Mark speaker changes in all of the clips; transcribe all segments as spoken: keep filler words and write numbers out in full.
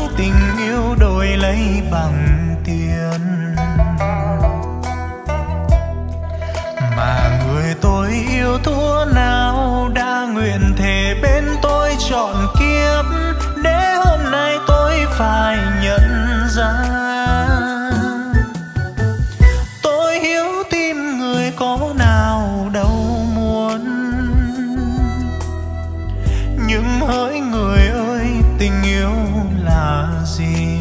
Speaker 1: tình yêu đổi lấy bằng tiền. Mà người tôi yêu thua nào đã nguyện thề bên tôi trọn kiếp, để hôm nay tôi phải nhận ra. Tôi hiểu tim người có nào đâu muốn, nhưng hỡi người ơi tình yêu là gì?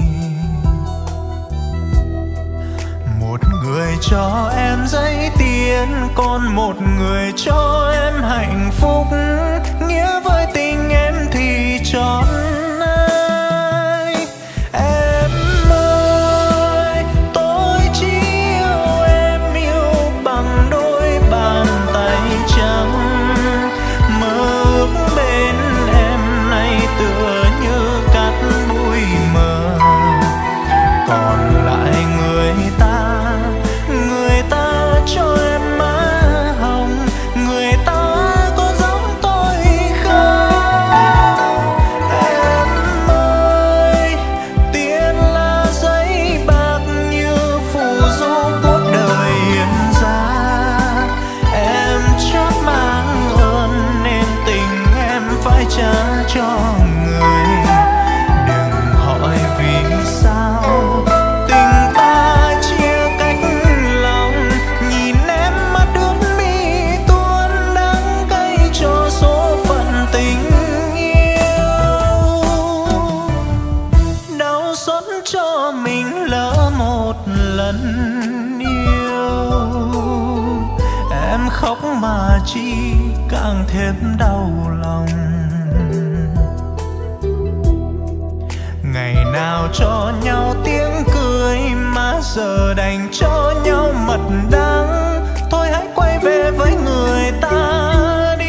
Speaker 1: Một người cho em giấy tiền, còn một người cho em hạnh phúc, nghĩa với tình em thì trọn ai. Em ơi, tôi chỉ yêu em, yêu bằng đôi bàn tay trắng. Mơ ước bên em nay tựa như cát bụi mờ, còn lại người ta, người ta cho em má hồng, người ta có giống tôi không? Em ơi, tiền là giấy bạc như phù du cuộc đời hiện ra. Em chót mang ơn nên tình em phải trả cho người. Đừng hỏi vì sao tình ta chia cách lòng, nhìn em mắt ướt mi tuôn đắng cay cho số phận tình yêu. Đau xót cho mình lỡ một lần yêu, em khóc mà chi càng thêm đau lòng. Ngày nào cho nhau tiếng cười mà giờ đành cho nhau mật đắng. Thôi hãy quay về với người ta đi.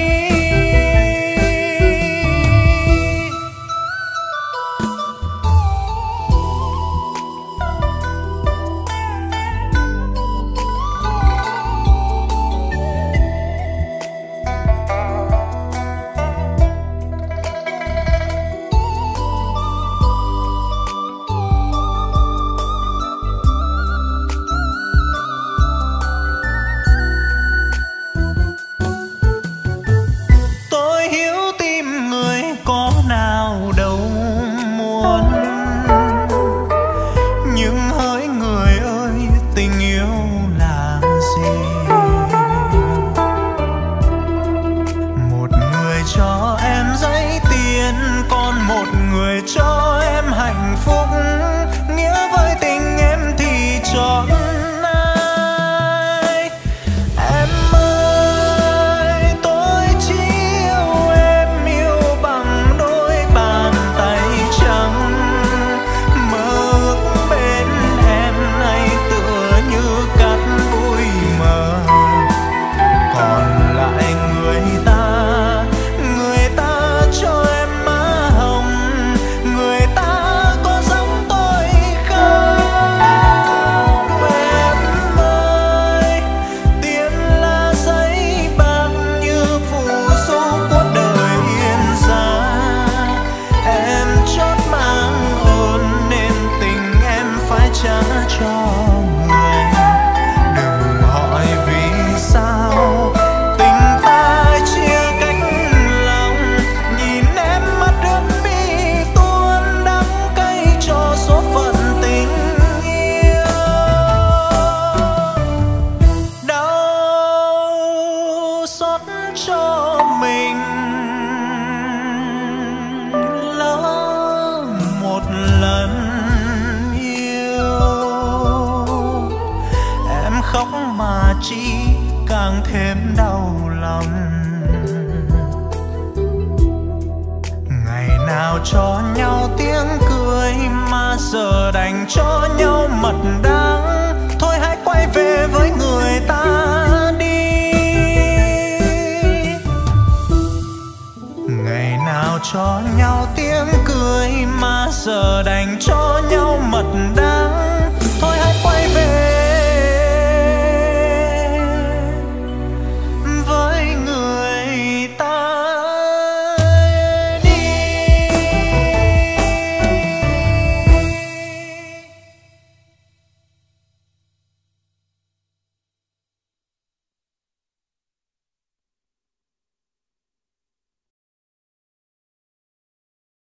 Speaker 1: Tôi hiểu tim người có nào đâu muốn, nhưng hỡi người ơi tình yêu là gì? Một người cho em giấy tiền, còn một người cho em hạnh phúc, nghĩa với tình em thì trọn ai. Em ơi, tôi chỉ yêu em, yêu bằng đôi bàn tay trắng. Mơ ước bên em nay tựa như cát bụi mờ, còn lại người ta, người ta cho em má hồng, người ta có giống tôi không? Em ơi, tiền là giấy bạc như phù du cuộc đời hiện ra. Em chót mang ơn nên tình em phải trả cho người. Đừng hỏi vì sao tình ta chia cách lòng, nhìn em mắt ướt mi tuôn đắng cay cho số phận tình yêu. Đau xót cho mình lỡ một lần yêu, em khóc mà chi càng thêm đau lòng. Ngày nào cho nhau tiếng cười mà giờ đành cho nhau mật đắng. Thôi hãy quay về với người ta đi. Ngày nào cho nhau tiếng cười mà giờ đành cho nhau mật đắng.